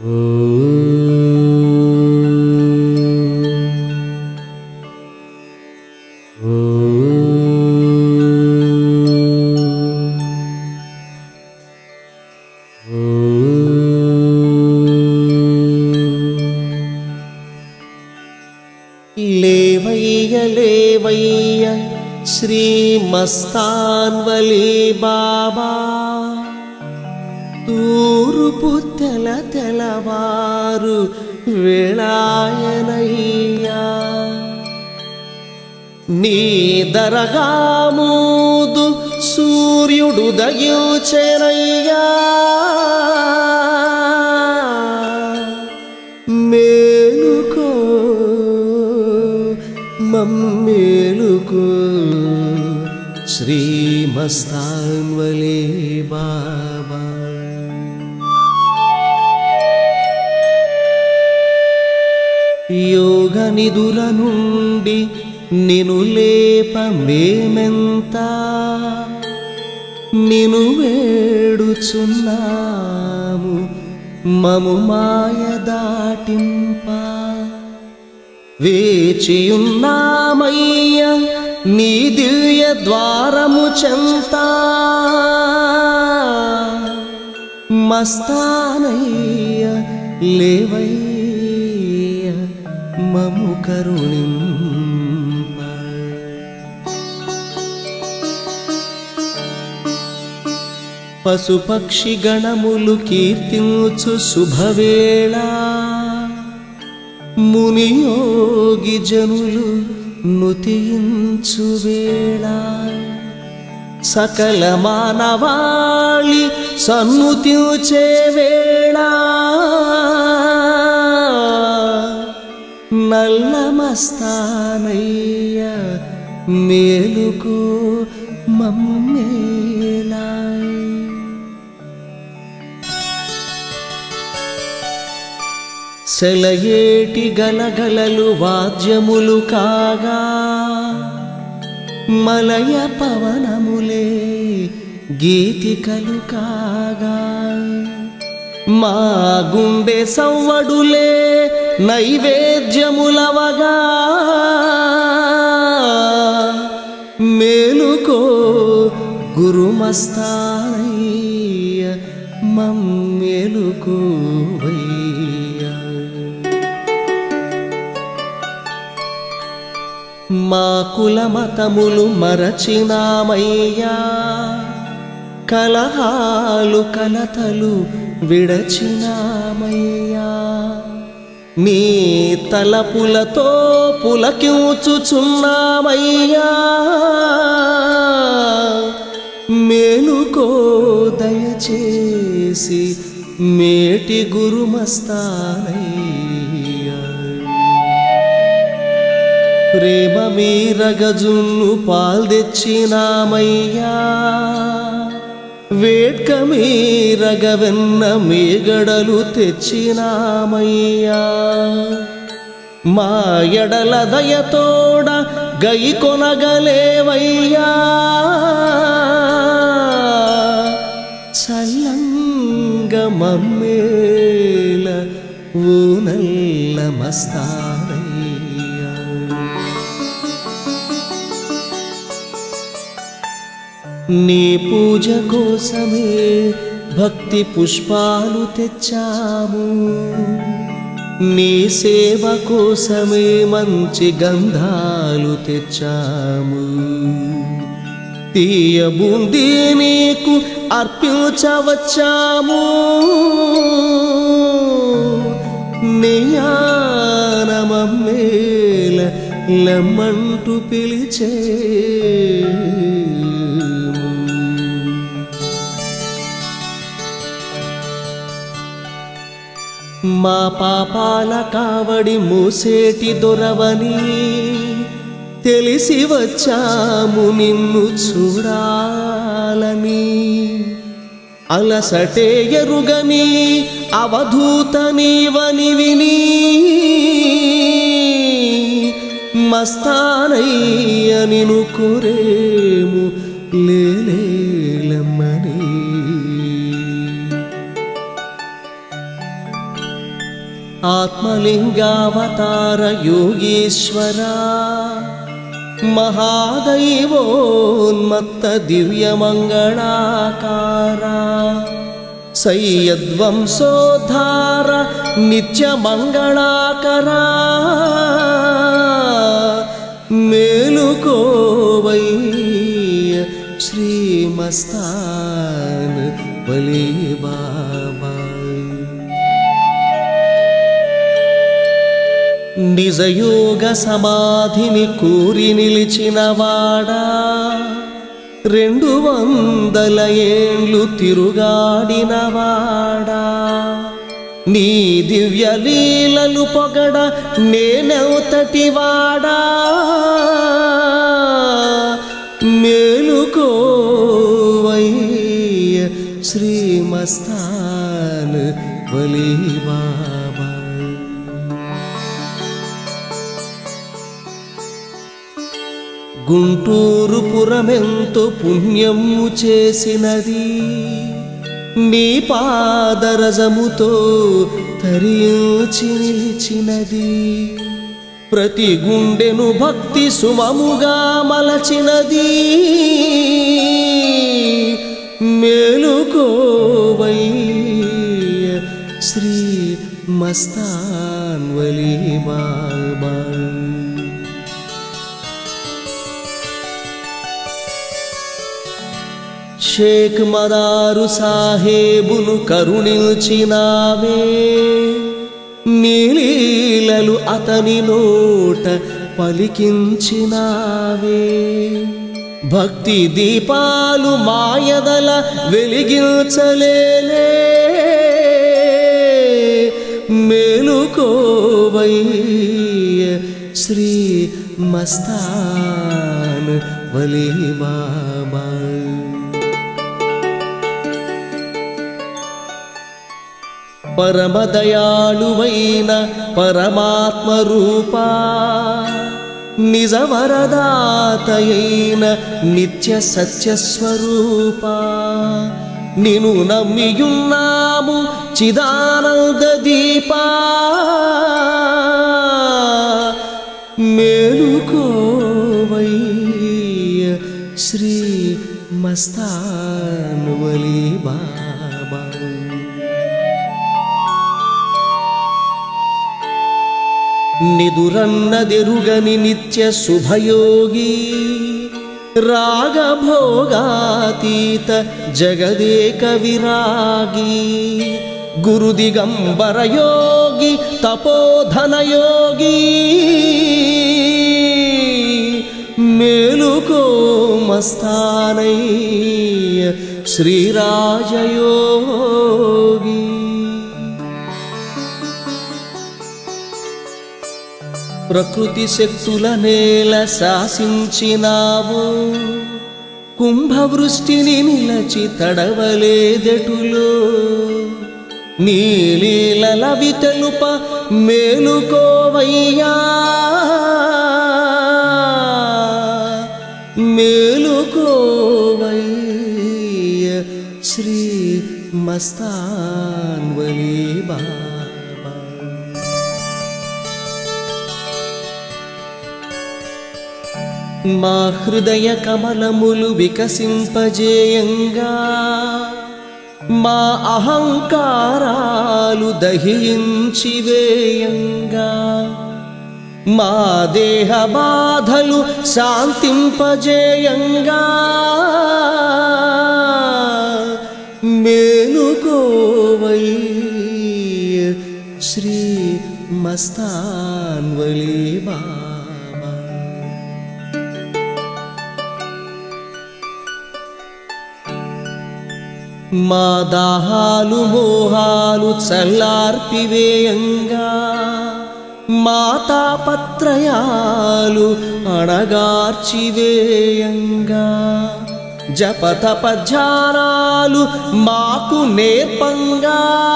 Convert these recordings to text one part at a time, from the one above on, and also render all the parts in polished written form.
లేవయ్య లేవయ్య శ్రీ మస్తాన్ వలీ బాబా, తూర్పు తెల తెలవారు వేళాయనయ్యా, నీ దరగా మూదు సూర్యుడు దగించెనయ్యా, మేలుకో మమ్మేలుకో శ్రీ మస్తాన్ వలీ బాబా. యోగ నిధుల నుండి నిను లేప మేమెంత, నిను వేడుచున్నాము మము మాయ దాటింప, వేచియున్నామయ్య నీ దివ్య ద్వారము చెంత, మస్తానయ్య లేవయ్య మము కరుణింప. పశుపక్షి గణములు కీర్తించు శుభవేళ, మునియోగి జనులు నుతించు వేళ, సకల మానవాళి సన్నుతించే వేళ, నల్ల మస్తానయ్య మేలుకు మమ్మేలా. సెలయేటి గలగలలు వాద్యములు కాగా, మలయ పవనములే గీతికలు కాగా, మా గుండె సవ్వడులే నైవేద్యములవగా, మేలుకో గురుమస్తానయ్య మమ్మేలుకోవయ్యా. మా కులమతములు మరచినామయ్యా, కలహాలు కలతలు విడచినామయ్యా, నీ తలపులతో పులకించుచున్నామయ్యా, మేలుకో దయచేసి మేటి గురుమస్తానయ్యా. ప్రేమ మీరగజున్ను పాల్దెచ్చినామయ్యా, వేట్క మీరగవెన్న మీగడలు తెచ్చినామయ్యా, మా ఎడల దయతోడ గై కొనగలేవయ్యా, చల్లంగ మమ్మేల ఓ నల్ల మస్తానయ్యా. నీ పూజ కోసమే భక్తి పుష్పాలు తెచ్చాము, నీ సేవ కోసమే మంచి గంధాలు తెచ్చాము, తీయ బూందీ నీకు అర్పించవచ్చాము, నియాన మమ్మేల లమ్మంటూ పిలిచే. మా పాపాల కావడి మోసేటి దొరవని తెలిసి వచ్చాము నిన్ను చూడాలని, అలసటే ఎరుగని అవధూత నీవని విని, మస్తానయ్య నిన్ను కోరేము లేలేలమ్మని. ఆత్మలింగావతార యోగీశ్వరా మహాదైవోన్మత్త దివ్యమంగళాకారా సయ్యద్వంశోద్ధార నిత్యమంగళాకరా మేలుకోవయ్య శ్రీమస్తాన్ వలీ బాబా నిజయోగ సమాధిని కూరి నిలిచినవాడా 200 ఏండ్లు తిరుగాడినవాడా నీ దివ్య లీలలు పొగడ నేనెంతటివాడా మేలుకోవయ్య శ్రీమస్తాన్ వలీ బాబా గుంటూరు పురమెంతో పుణ్యము చేసినది నీ పాదరజముతో తరించి నిలిచినది ప్రతి గుండెను భక్తి సుమముగా మలచినది మేలుకోవయ్య శ్రీ మస్తాన్ వలీ బాబా షేక్ మదారు సాహేబును కరుణించినావే నీలీలలు అతని నోట పలికించినావే భక్తి దీపాలు మాయదల వెలిగించలేలే మేలుకోవయ్య శ్రీ మస్తాన్ వలీ బాబా పరమదయాళువైన పరమాత్మ రూపా నిజ వరదాతయైన నిత్య సత్యస్వరూపా నిను నమ్మియున్నాము చిదానంద దీపా మేలుకోవయ్య శ్రీ మస్తాన్ వలీ బాబా నిదురన్నదెరుగని నిత్య శుభయోగి రాగభోగాతీత జగదేక విరాగి గురు దిగంబర యోగి తపోధనయోగి మేలుకో మస్తానయ్య శ్రీరాజయోగి ప్రకృతి శక్తుల నేల శాసించినావు కుంభవృష్టిని నిలచి తడవలేదెటులో నీలీలవి తెలుప మేలుకోవయ్యా మేలుకోవయ్య శ్రీ మస్తాన్ వలీ బాబా మా హృదయ కమలములు వికసింపజేయంగా మా అహంకారాలు దహించివేయంగా మా దేహ బాధలు శాంతింపజేయంగా మేలుకోవయ్య శ్రీ మస్తాన్ వలీ బాబా మా దాహాలు మోహాలు చల్లార్పివేయంగా మా తాపత్రయాలు అణగార్చివేయంగా జపతప ధ్యానాలు మాకు నేర్పంగా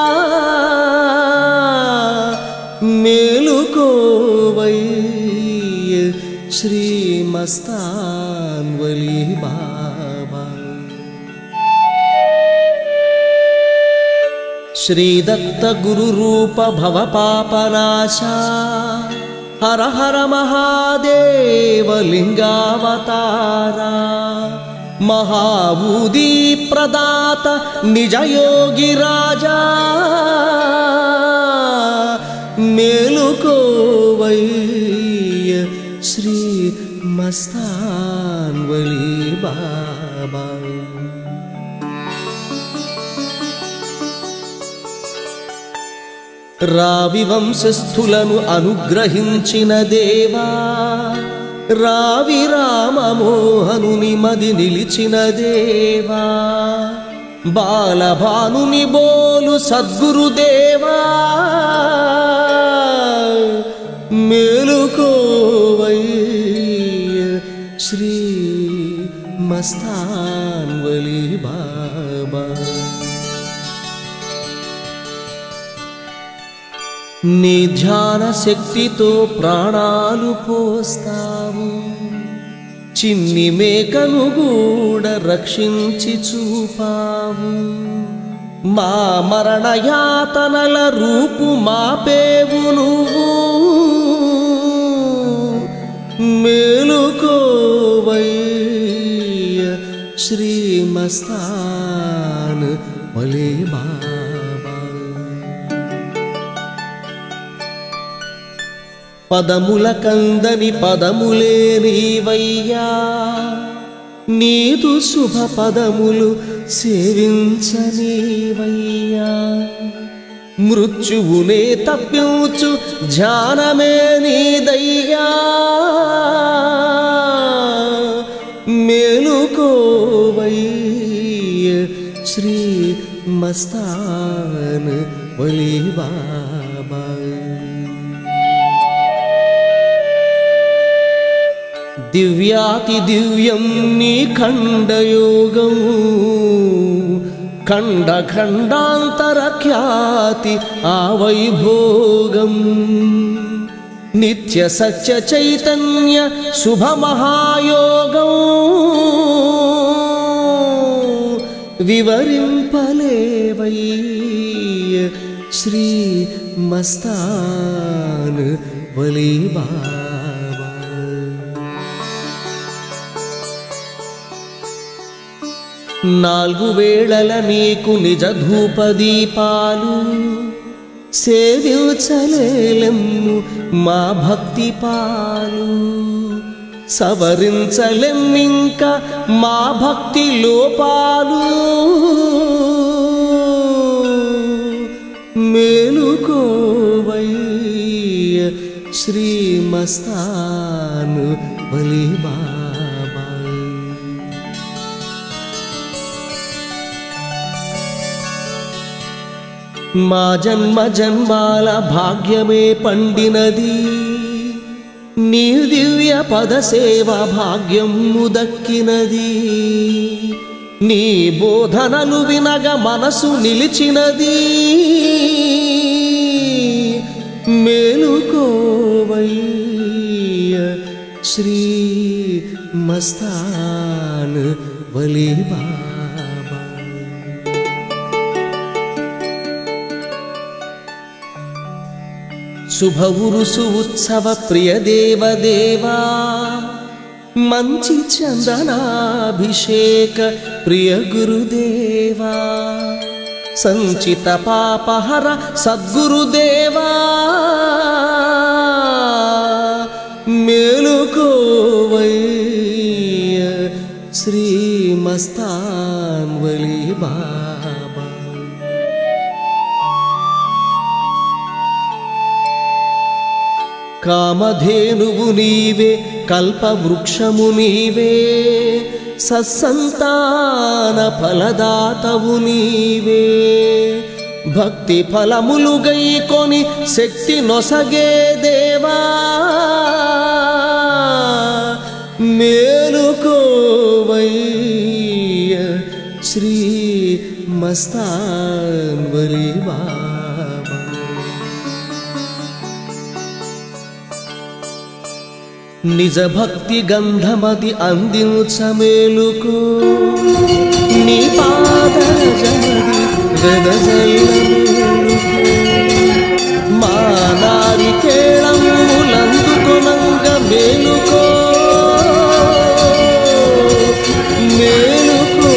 మేలుకోవయ్య శ్రీ మస్తాన్ వలీ బాబా श्रीदत्त गुरुरूप भवपापनाशा हर हर महादेव लिंगावतारा महाऊदी प्रदात निज योगी राजा मेलुकोवయ్య श्री मस्तान्वली बाबा। రావి వంశస్థులను అనుగ్రహించిన దేవా రావి రామమోహనుని మది నిలిచిన దేవా బాలభానుని బోలు సద్గురుదేవా మేలుకోవయ్య శ్రీ మస్తాన్వలి బాబా। నీ ధ్యాన శక్తితో ప్రాణాలు పోస్తావు చిన్ని మేకను కూడా రక్షించి చూపావు మా మరణ యాతనల రూపు మాపేవు నువ్వు మేలుకోవయ్య శ్రీ మస్తాన్ వలి బాబా। పదముల కందని పదములే నీవయ్యా నీదు శుభ పదములు సేవించనీవయ్యా మృత్యువునే తప్పించు ధ్యానమే నీదయ్యా మేలుకోవయ్య శ్రీ మస్తాన్ వలి బాబా। దివ్యాతి దివ్యం నీ ఖండయోగం ఖండ ఖండాంతర ఖ్యాతి ఆ వైభోగం నిత్య సత్య చైతన్య శుభ మహాయోగం వివరింపలేవయ్య శ్రీ మస్తాన్ వలి బాబా। నాలుగు వేళల నీకు నిజ ధూపదీపాలు సేవించలేలెమ్ము మా భక్తి పాలు సవరించలెమ్మింక మా భక్తి లోపాలు మేలుకోవయ్య శ్రీ మస్తాన్ వలి బాబా। మా జన్మ జన్మాల భాగ్యమే పండినది నీ దివ్య పద సేవ భాగ్యము దక్కినది నీ బోధనలు వినగ మనసు నిలిచినది మేలుకోవయ్య శ్రీ మస్తాన్ వలి బాబా। శుభ ఉరుసు ఉత్సవ ప్రియ దేవదేవా మంచి చందనాభిషేక ప్రియ గురుదేవా సంచిత పాపహర సద్గురుదేవా మేలుకోవయ్య శ్రీ మస్తాన్ వలి బాబా। కామధేనువు నీవే కల్పవృక్షము నీవే సత్సంతాన ఫలదాతవు నీవే భక్తి ఫలములు గైకొని శక్తి నొసగే దేవా మేలుకోవయ్య శ్రీ మస్తాన్ వలి బాబా। నిజ భక్తి గంధమది అందించమేలుకో నీ పాదరజమది వెదజల్లము మా నారికేళములందుకొనంగ మేలుకో మేలుకో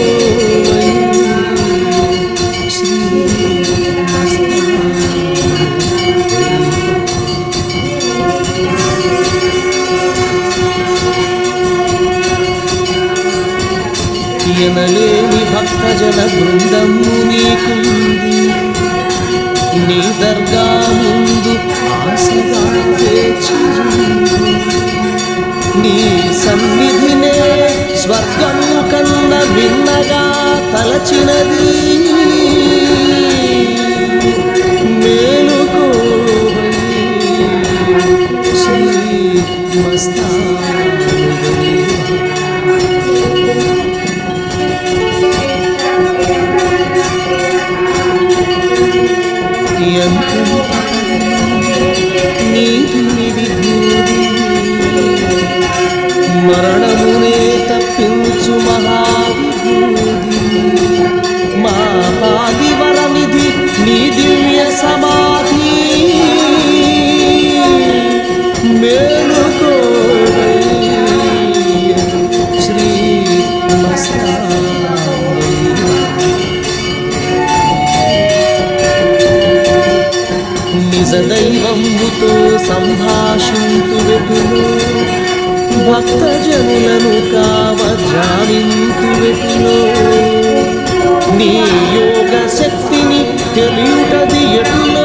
ఎనలేని భక్తజన బృందము నీకుంది నీ దర్గా ముందు ఆశగా వేచియుంది నీ సన్నిధినే స్వర్గము కన్న భిన్నగా తలచినది మేలుకో శ్రీ మస్తానవై మరణమునే తప్పించు మహావిభూది మా పాదివరనిధి నీ దివ్య సమాధి మేలుకో శ్రీ మస్తానవై నిజ దైవముతో సంభాషింతు వెతులు భక్తజనులను కావజానింతు వెతులు నీ యోగ శక్తిని తెలియుటది ఎటులో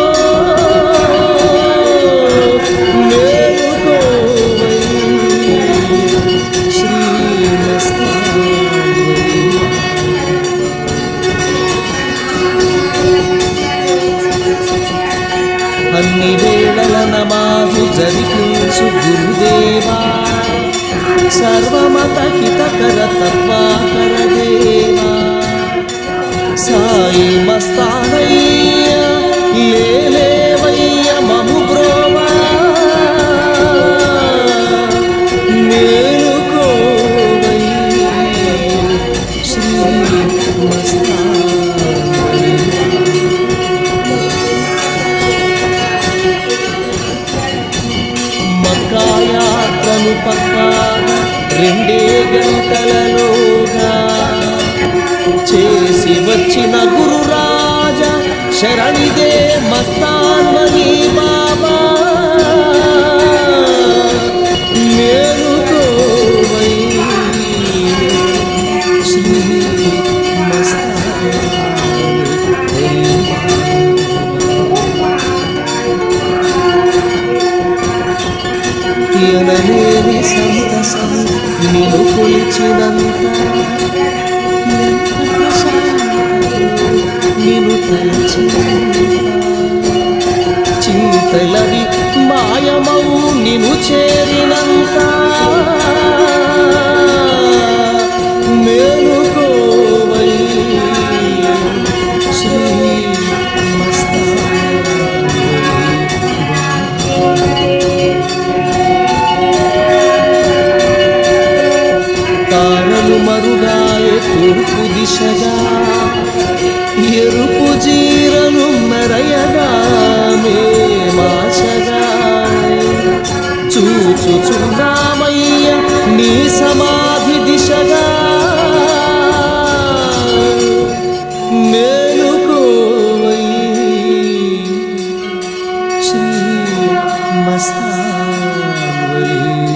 మేలుకో శ్రీ మస్తానవై అన్ని వేళల నమాజు జరిపించు గురుదేవా సర్వమత హితకర తత్వాకర దేవా సాయి మస్తానయ్య లేలేవయ్య మము బ్రోవా మేలుకోవయ్య శ్రీ మస్తానవై మక్కాయాత్రను పక్కాగా 2 గంటలలోగా చేసి వచ్చిన గురురాజ శరణిదే మస్తాన్వని బాబా మేలుకోవయ్య శ్రీ మస్తానవై ఎనలేని సంతసం నిన్ను కొలిచినంత నిన్ను తలచినంత చింతలవి మాయమౌ నిన్ను చేరినంత మేలుకోవయ్య శ్రీ తారలు మరుగాయ తూర్పు దిశగా ఎరుపు జీరలు మెరయగా మేమాశగా చూచుచున్నామయ్య నీ సమాధి దిశగా మేలుకోవయ్య శ్రీ మస్తానవై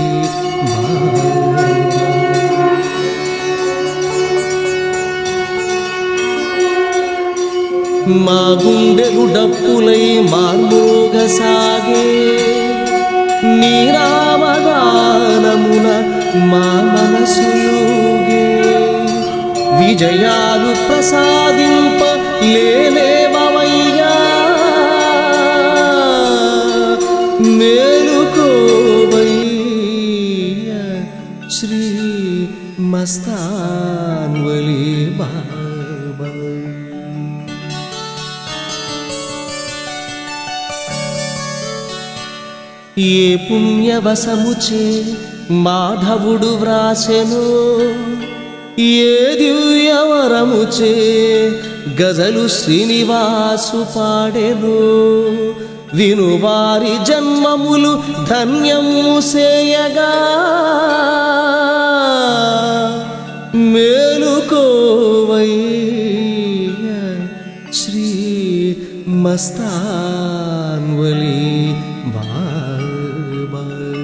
మా గుండెలు డప్పులై మార్మోగసాగే నీ రామగానమున మా మనసులోగే విజయాలు ప్రసాదింప లేలేవయ్యా మేలుకోవయ్య శ్రీ మస్తాన్వలి బాబా ఏ పుణ్యవశముచే మాధవుడు వ్రాసెను ఏ దివ్యవరముచే గజలు శ్రీనివాసు పాడెను వినువారి జన్మములు ధన్యము సేయగా మేలుకోవయ్య శ్రీ మస్తాన్వలి బాబా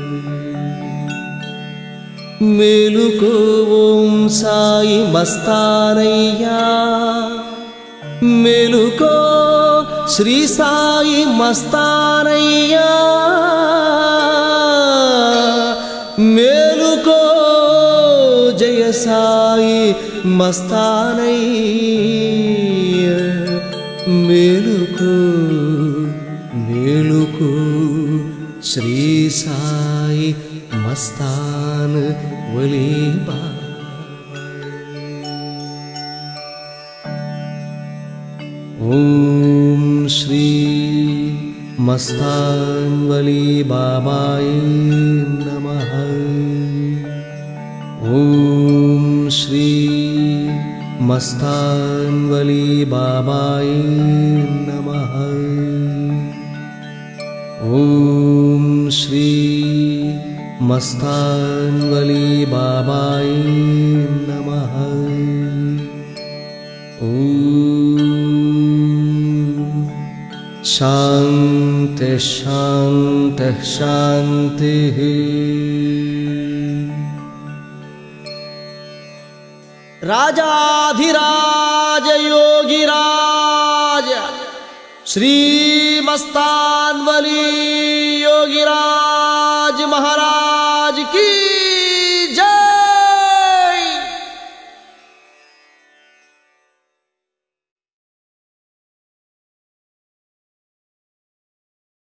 మేలుకో ఓం సాయి మస్తానయ్యా మేలుకో శ్రీ సాయి మస్తానయ్యా మేలుకో జయ సాయి మస్తానయ్యా మేలుకో మేలుకో శ్రీ సాయి మస్తాన్ వలి బాబా ఓం శ్రీ మస్తాన్ వలి బాబాయ నమః ఓం శ్రీ మస్తాన్ వలి బాబాయ నమః ఓం శ్రీ మస్తాన్ వలి బాబాయ నమః శాంతి శాంతి శాంతి రాజాధిరాజ యోగిరాజ శ్రీ మస్తాన్ వలి యోగిరాజ్ మహారాజ్